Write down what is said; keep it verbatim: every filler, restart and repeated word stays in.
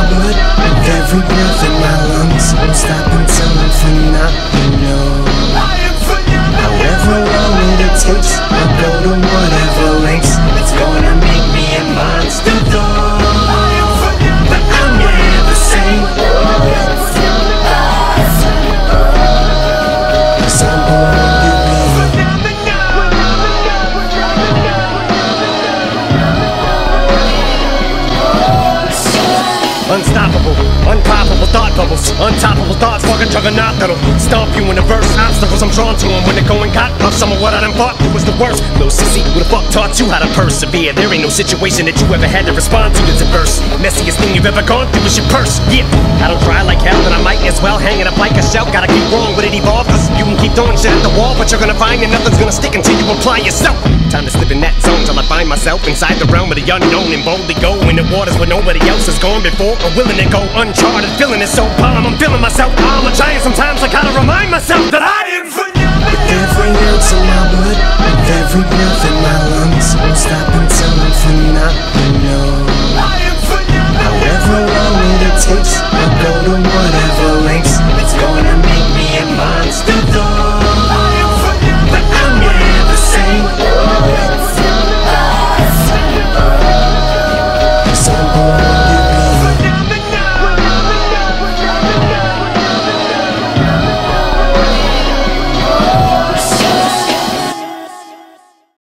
blood, with every breath in my lungs. Won't stop until I'm phenomenal. However long it takes, I'll go to whatever lengths. It's gonna make me a monster though, but I'm never sane. Cause I'm born to be unstoppable, unpoppable thought bubbles, untoppable thoughts, fucking juggernaut that'll stomp you in the verse. Obstacles I'm drawn to them when they're going got off some of what I done thought was the worst. Little sissy, who the fuck taught you how to persevere? There ain't no situation that you ever had to respond to that's adverse. Messiest thing you've ever gone through is your purse. Yeah, I don't try like hell, and I might as well hang it up like a shell. Gotta keep wrong with it evolve, cause you can keep throwing shit at the wall, but you're gonna find that nothing's gonna stick until you apply yourself. Time to slip in that zone till I find myself inside the realm of the unknown and boldly go in the waters where nobody else has gone before, or willing to go uncharted. Feeling it so calm, I'm feeling myself. I'm a giant sometimes, I gotta remind myself that I am phenomenal. with every ounce in my blood, with every breath in my lungs. Won't stop until I'm phenomenal.